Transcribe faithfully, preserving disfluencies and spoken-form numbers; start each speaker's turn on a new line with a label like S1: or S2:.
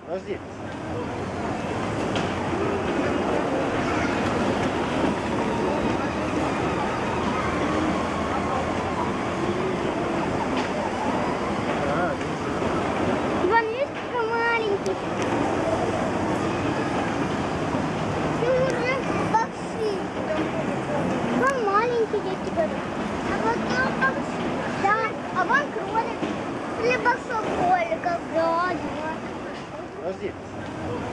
S1: Подожди.
S2: Иван, видишь, какой маленький? Ты уже большой. Вон маленький, я тебе говорю. А вот он большой. Да, а вон кролик. Или большой кролик, как вроде.
S1: Подожди.